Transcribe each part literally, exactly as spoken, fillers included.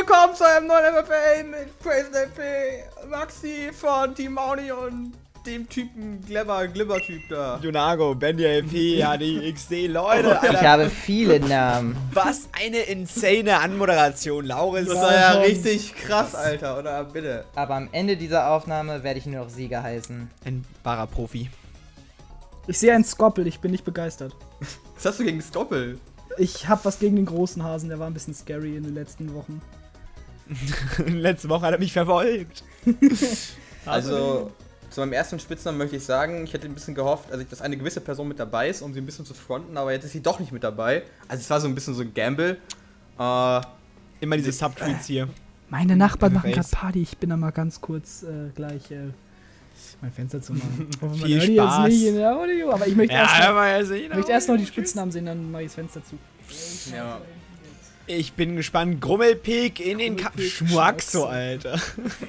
willkommen zu einem neuen M F A mit Crazy L P, Maxi von Team Mauni und dem Typen Glibber, Glibber-Typ da. Junago, Bendy L P, H D X D, Leute, Alter. Ich habe viele Namen. Was eine insane Anmoderation, Lauris. Das war ja richtig krass, Alter, oder bitte? Aber am Ende dieser Aufnahme werde ich nur noch Sieger heißen. Ein wahrer Profi. Ich sehe einen Skoppel, ich bin nicht begeistert. Was hast du gegen Skoppel? Ich hab was gegen den großen Hasen, der war ein bisschen scary in den letzten Wochen. Letzte Woche hat er mich verfolgt. Also, zu meinem ersten Spitznamen möchte ich sagen, ich hätte ein bisschen gehofft, also dass eine gewisse Person mit dabei ist, um sie ein bisschen zu fronten, aber jetzt ist sie doch nicht mit dabei. Also es war so ein bisschen so ein Gamble. Äh, Immer diese Subtweets hier. Meine Nachbarn machen gerade Party, ich bin da mal ganz kurz äh, gleich äh, mein Fenster zu machen. Viel Spaß. Jetzt nicht in der Audio, aber ich möchte Ja, erst, noch, ja sehen, möchte erst noch die Spitznamen sehen, dann mache ich das Fenster zu. ja. Ich bin gespannt. Grummelpik in den Kampf. Schmuaxo, Alter.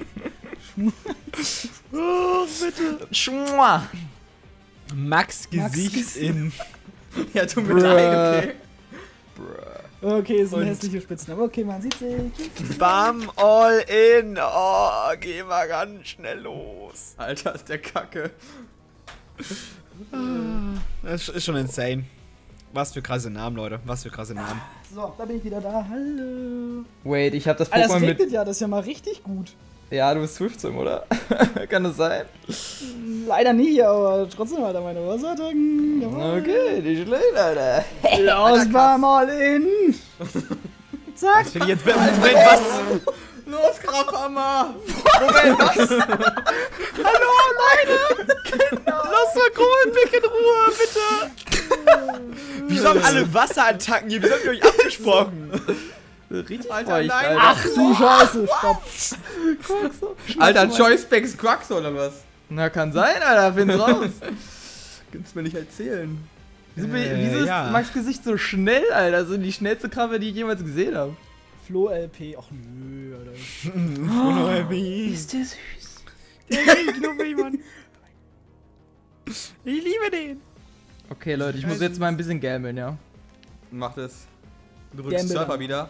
Oh, bitte. Schmua. Max Gesicht Max in. Ja, tu mir leid, okay. Okay, so ein Und- hässlicher Spitzname. Okay, man sieht sich. Bam, all in. Oh, geh mal ganz schnell los. Alter, ist der Kacke. Das ist schon insane. Was für krasse Namen, Leute. Was für krasse Namen. So, da bin ich wieder da. Hallo. Wait, ich habe das Alter, es Pokémon mit... regnet ja, das ist ja mal richtig gut. Ja, du bist Swift-Sim, oder? Kann das sein? Leider nie, aber trotzdem hat er meine Wasserattacken. Jawohl. Okay, nicht schlecht, Alter. Los, war mal in. Zack. Das finde ich jetzt. Moment, was? Los, Krafthammer! Moment, was? Hallo, Leute! Lass mal Grummelpik in Ruhe, bitte! Wieso haben alle Wasserattacken hier? Wieso habt ihr euch abgesprochen? Richtig Alter, feucht, nein. Alter. Ach du Scheiße, stopp. Alter, Choice-Specs Quaxo oder was? Na, kann sein, Alter. Find's raus. Kannst du mir nicht erzählen. Wieso, Äh, wieso ist ja. Max Gesicht so schnell, Alter? So die schnellste Krabbe, die ich jemals gesehen habe. Flo L P. Ach nö, Alter. Ist der süß. Ich liebe den. Okay, Leute, ich muss jetzt mal ein bisschen gambeln, ja. Mach das. Du drückst Gamble Surfer dann. wieder.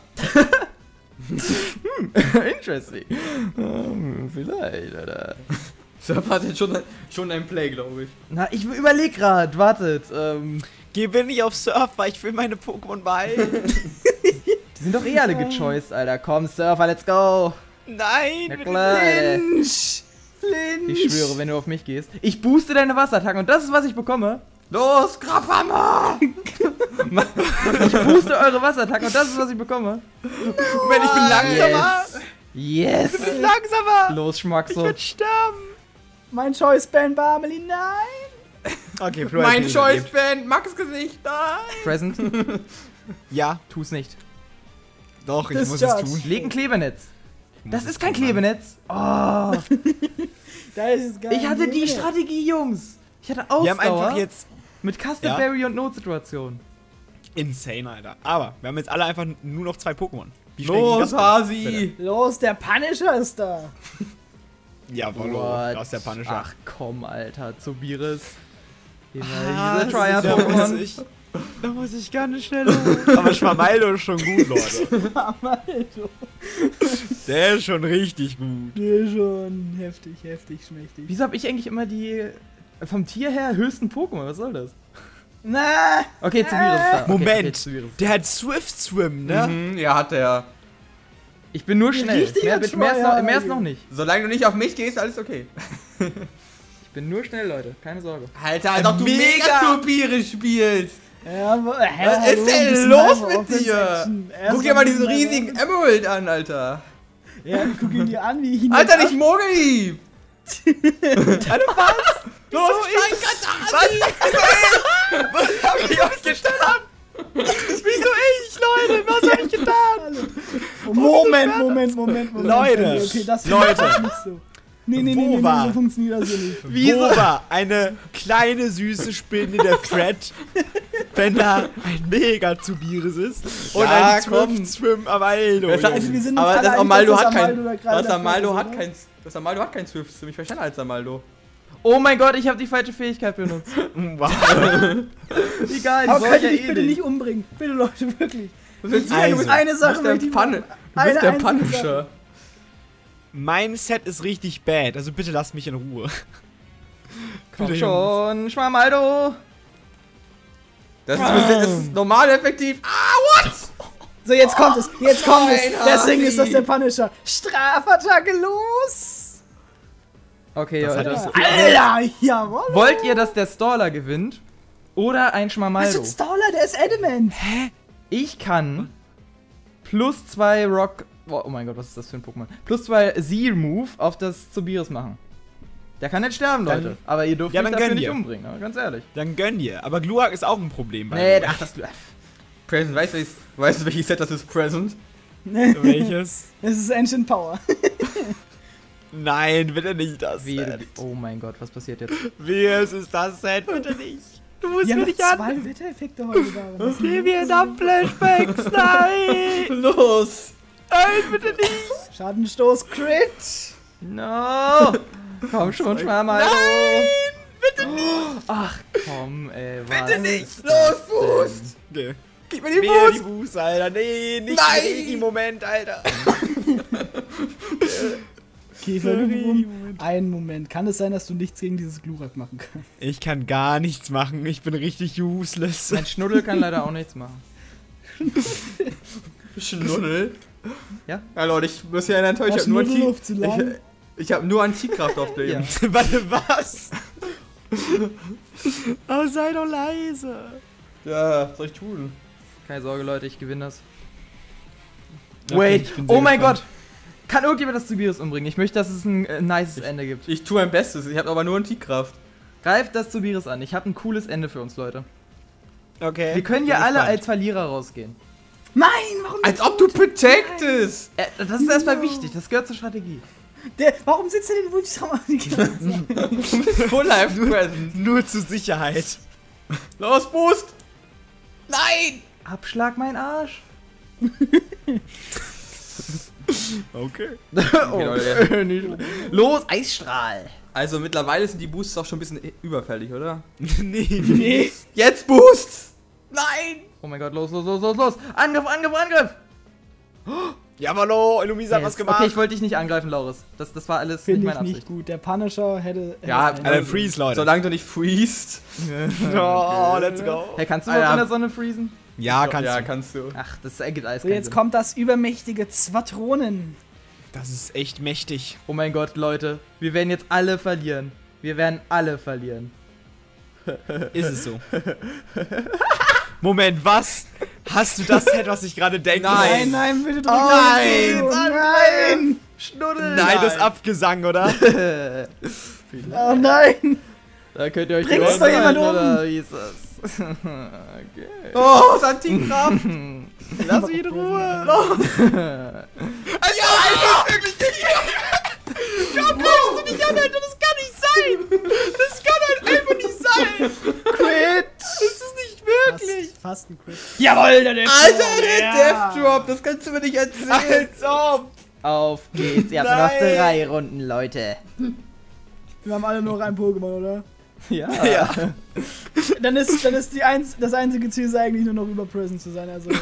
Interesting. Um, vielleicht, Alter. Surfer hat jetzt schon, schon ein Play, glaube ich. Na, ich überleg grad, wartet. Ähm, Geh bitte nicht auf Surf, weil ich will meine Pokémon behalten. die sind doch eh alle gechoiced, Alter. Komm, Surfer, let's go. Nein, Ja bitte klar, Alter. Flinch! Flinch! Ich schwöre, wenn du auf mich gehst. Ich booste deine Wasserattacken und das ist, was ich bekomme. Los, Krafthammer! Ich booste eure Wasserattacken und das ist, was ich bekomme. Moment, ich bin langsamer. Yes. Ich bin langsamer. Los, Ich Schmackso. werde sterben. Mein Choice Band Barmeli, nein. Okay, Flo, Mein erzähl, Choice-Band, Max Gesicht, nein! Present. Ja, Tu's nicht. doch, ich Das muss Judge. es tun. Leg ein Klebenetz. Ich Das muss ist es kein tun, Mann. Klebenetz. Oh. Da ist es gar Ich hatte die nicht. Strategie, Jungs. Ich hatte Wir haben Ausdauer einfach jetzt mit Custardberry und Notsituation. insane, Alter. Aber wir haben jetzt alle einfach nur noch zwei Pokémon. Wie schnell ging Los, das denn? Hasi! Los, der Punisher ist da. Jawohl, What? da ist der Punisher. Ach komm, Alter, Zubiris. Ah, Dieser da muss Triad-Pokémon. ich, da muss ich gar nicht schneller. Aber Schwamaldo ist schon gut, Leute. Alter. Der ist schon richtig gut. Nee, schon heftig, heftig, schmächtig. Wieso hab ich eigentlich immer die vom Tier her höchsten Pokémon? Was soll das? Na, Okay, Zubiris ist da. Okay, Moment, okay, Zubiris. der hat Swift Swim, ne? Mhm, ja, hat er. Ich bin nur schnell. richtiger Mehr, mehr, mehr, ist noch, Tryhard. mehr ist noch nicht. Solange du nicht auf mich gehst, alles okay. Ich bin nur schnell, Leute. Keine Sorge. Alter, als ob du Mega. mega Turbire spielst! Ja, aber, hä, Was hallo, ist ein denn bisschen los Hyper mit Offense dir? Action. Erst Guck dir mal diesen mal- riesigen Emerald an, Alter! Ja, guck ihn dir an, wie ich ihn Alter, jetzt nicht Mogli! Alter, was? Los, steig Katari! Was hab ich euch getan? Wieso ich, Leute? Was hab ich getan? ab- Moment, Moment, Moment, Moment. Leute, okay, das Leute. das nicht so. Nee, nee, nee, Wo nee, nee, war- so funktioniert das hier nicht. Wieso war eine kleine süße Spinne der Fred, wenn da ein mega Zubiris ist und Ja, ein komm. Swift Swim am Aldo? Das Also wir sind uns Aber alle das einig, Amaldo dass hat das kein. Amaldo da gerade Das Amaldo davor hat ist, kein. Das Amaldo hat kein Swift Swim. Ich verstehe als Amaldo. Oh mein Gott, ich habe die falsche Fähigkeit benutzt. Wow. Egal, die Aber brauch könnt ich ihr ja mich eh bitte nicht. nicht umbringen? Bitte, Leute, wirklich. Was willst du Also, du bist, eine Sache du bist möchte der, ich Panne, machen. du bist Eine der einzige Punisher. Mein Set ist richtig bad, also bitte lasst mich in Ruhe. Komm Bitte, schon, Schwamaldo. Das ist, das ist normal effektiv. Ah, what? So, jetzt kommt es. Jetzt kommt es. Nein, Deswegen Harvey. ist das der Punisher. Strafattacke los. Okay, Das Leute. hat Alter, jawohl. Wollt ihr, dass der Staller gewinnt? Oder ein Was Schmamaldo? ist Staller? Der ist Adamant. Ich kann plus zwei Rock... Oh, oh mein Gott, was ist das für ein Pokémon? Plus zwei Seal-Move auf das Zubiris machen. Der kann nicht sterben, Dann- Leute. Aber ihr dürft Ja, mich dann dafür gönn nicht dir. umbringen, aber ganz ehrlich. Dann gönn dir. Aber Glurak ist auch ein Problem. by the Nee, way. ach, das... Present, weißt du, welches- weißt du, welches Set das ist? Present? Welches? Das ist Ancient Power. Nein, bitte nicht das Wie, Set. oh mein Gott, was passiert jetzt? Welches ist das Set? Bitte nicht. Du musst Wir haben mir noch nicht an. zwei Wettereffekte heute da. Gib mir da Flashbacks. Nein. Los! Nein, bitte nicht. Schadenstoß, Crit. No! Komm schon, Schwamaldo! Nein, bitte nicht. Ach komm, ey, was Bitte nicht. ist Los, das Boost! denn? Okay. Gib mir die Mir Boost! die Boost, Alter. Nee, nicht Nein. im Moment, Alter. Käfergewurm. Einen Moment. Kann es sein, dass du nichts gegen dieses Glurak machen kannst? Ich kann gar nichts machen. Ich bin richtig useless. Mein Schnuddel kann leider auch nichts machen. Schnuddel? Ja? Ja, Leute, ich muss ja enttäuscht. Ich War hab nur Schnuddel Anti... auf zu lang? Ich, ich hab nur Antikraft auf dem. Ja. Warte, was? Oh, sei doch leise. Ja, was soll ich tun? Keine Sorge, Leute, ich gewinne das. Okay, Wait, ich bin sehr oh mein gespannt. Gott! Kann irgendjemand das Zubiris umbringen? Ich möchte, dass es ein äh, nices Ende gibt. Ich tue mein Bestes, ich habe aber nur Antikraft. Greift das Zubiris an. Ich habe ein cooles Ende für uns, Leute. Okay. Wir können bin ja alle gespannt. als Verlierer rausgehen. Nein, warum Als ob du protectest! Äh, das ist erstmal wichtig, das gehört zur Strategie. Der, warum sitzt der denn Wunschtraum die ganze Zeit? Du bist Full Life Present. Nur zur Sicherheit. Los, Boost! Nein! Abschlag mein Arsch. Okay. oh. Leute. Nicht- Los, Eisstrahl. Also mittlerweile sind die Boosts auch schon ein bisschen überfällig, oder? nee. Nee. Jetzt Boost! Nein! Oh mein Gott, los, los, los, los, los. Angriff, Angriff, Angriff. Jawollo, Luisa hat Yes. was gemacht. Okay, ich wollte dich nicht angreifen, Laurus. Das, das war alles Finde nicht ich meine nicht Absicht. gut. Der Punisher hätte. hätte Ja, es Alter, einen- freeze, Leute. Solange du nicht freest. Oh, let's go. Hey, kannst du Alter. überhaupt in der Sonne freezen? Ja, kannst ja, du. kannst du. Ach, das ergibt alles So, keinen jetzt Sinn. kommt das übermächtige Zwatronen. Das ist echt mächtig. Oh mein Gott, Leute. Wir werden jetzt alle verlieren. Wir werden alle verlieren. Ist es so. Moment, was? Hast du das Set, was ich gerade denke? Nein. Nein, nein, bitte drück Oh, das nein, Video. Nein! Schnuddel. Nein, das ist Abgesang, oder? Oh nein! Da könnt ihr euch Bringt's die doch jemand Ohren um. oder wie ist das? Okay. Oh, das Antikraft! Lass mich in Ruhe. Ja, einfach wirklich nicht! Ja, brauchst du nicht an, Alter, das kann nicht sein! Das kann halt einfach nicht sein! Quit. Das ist nicht wirklich! Fast, fast ein Crit. Jawohl, der Death Alter, der ja. Death Drop, das kannst du mir nicht erzählen! Als ob! Auf geht's. Ihr habt nur noch Nein. drei Runden, Leute. Wir haben alle nur noch ein Pokémon, oder? Ja. Ja. Dann ist, dann ist die eins, das einzige Ziel ist eigentlich nur noch über Prison zu sein. Also.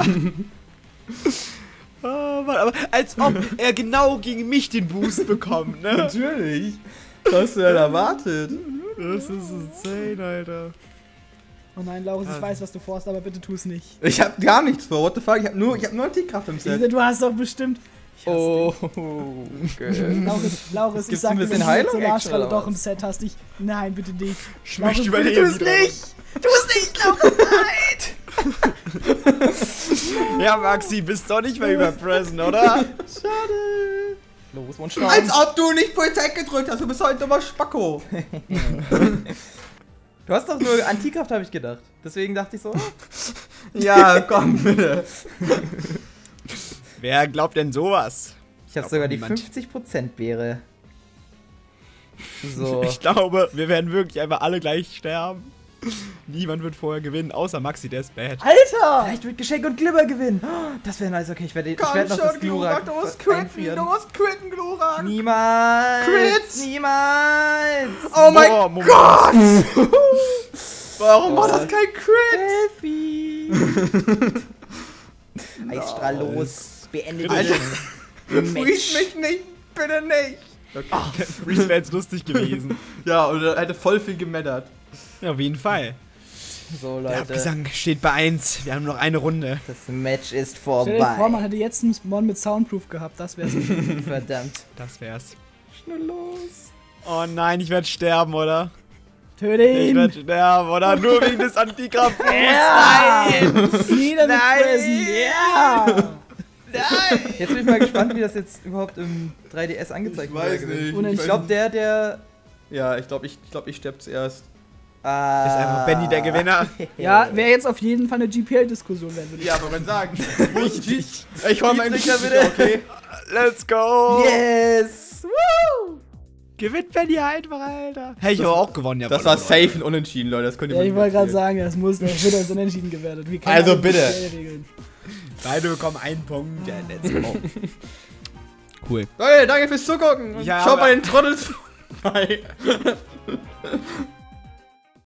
Oh, Mann, aber als ob er genau gegen mich den Boost bekommt, ne? Natürlich! Was hast du denn erwartet? Das ist insane, Alter. Oh nein, Laurus, ich weiß, was du vorhast, aber bitte tu es nicht. Ich hab gar nichts vor, what the fuck? Ich hab nur, ich hab nur Antikraft im Set. Diese, du hast doch bestimmt. Ich hasse Oh, dich. okay. Laurus, Laurus, ich Gibt's sag ein dir, bisschen wenn du jetzt Heilung Solarstrahle extra, doch oder im was? Set hast, ich. Nein, bitte nicht. Ich Laurus, möchte bitte überleben. tu es nicht! Tu es nicht, Laurus, nein! Ja, Maxi, bist doch nicht mehr über Presen, oder? Los, und Als ob du nicht Protect gedrückt hast, du bist halt dummer Spacko. Du hast doch nur Antikraft, habe ich gedacht. Deswegen dachte ich so. Ja, komm, bitte. Wer glaubt denn sowas? Ich habe Glaub sogar auch die niemand. fünfzig Prozent Beere. So. Ich glaube, wir werden wirklich einfach alle gleich sterben. Niemand wird vorher gewinnen, außer Maxi, der ist bad. Alter! Vielleicht wird Geschenk und Glibber gewinnen. Oh, das wäre nice. Okay, ich werde ich Komm werd noch das schon, Glurak Glurak, du musst quitten, einfrieren. du musst quitten, Glurak. Niemals. Crit. Niemals. Oh mein Boah, Moment. Gott! Warum war das kein Crit? Elfi. Eisstrahl los. Beendet Alter, den freeze Match. mich nicht, bitte nicht. Okay. Freeze wäre jetzt lustig gewesen. Ja, und er hätte voll viel gemeddert. Ja, auf jeden Fall. So, Der Leute. Abgesang steht bei eins. Wir haben noch eine Runde. Das Match ist Stell dir vor, man vorbei. hätte jetzt einen Mon mit Soundproof gehabt, das wär's. Verdammt. Das wär's. Schnell los. Oh nein, ich werde sterben, oder? Töte Ich ihn! werde sterben, oder? Nur wegen des Antikraft. Ja! Nein! Jeder mit Nein! Presen! Ja! Nein! Jetzt bin ich mal gespannt, wie das jetzt überhaupt im drei D S angezeigt Ich weiß wird. nicht. Und ich weiß glaube, nicht. der, der. Ja, ich glaube, ich, ich, glaub, ich sterbe zuerst. Ah, Ist einfach Benny der Gewinner. Ja, wäre jetzt auf jeden Fall eine G P L-Diskussion werden, würde ich Ja, aber wenn sagen. ich ich hol meinen Trichter Trichter bitte. bitte, okay? Let's go! Yes! Woo! Gewinnt Benny einfach, Alter. Hey, ich habe auch gewonnen, ja. Das war safe und unentschieden, Leute. Das könnt ihr Ja, mir ich nicht wollte gerade erzählen. sagen, das muss, das wird als unentschieden gewertet. Wir kennen Also alle bitte. G P L-Regeln. Beide bekommen einen Punkt. Ja, let's go. Cool. Leute, danke fürs Zugucken. Und Ja, schaut aber- bei den Trottel zu. Bye.